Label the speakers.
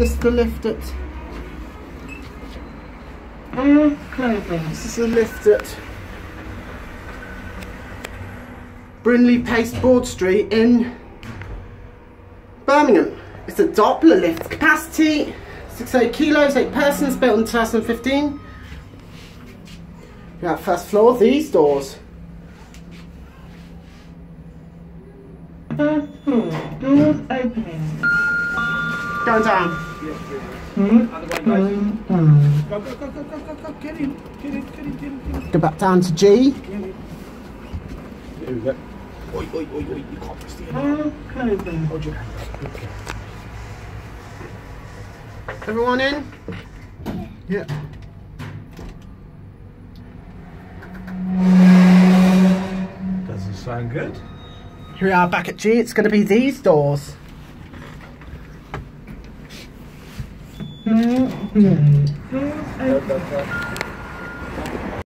Speaker 1: This is the lift at... This is the lift at Doppler Lift Broad Street in Birmingham. It's a Doppler lift. Capacity 68 kilos, 8 persons, built in 2015. Yeah, first floor, these doors.
Speaker 2: Doors opening.
Speaker 1: Going down.
Speaker 2: Go.
Speaker 3: Get in.
Speaker 1: Go back down to G.
Speaker 3: There we go. Oi, oi, oi, oi, you can't press the
Speaker 2: Closing.
Speaker 3: Hold your hand. Okay.
Speaker 1: Everyone in? Yeah.
Speaker 3: Doesn't sound good.
Speaker 1: Here we are back at G. It's going to be these doors.
Speaker 2: Doors opening.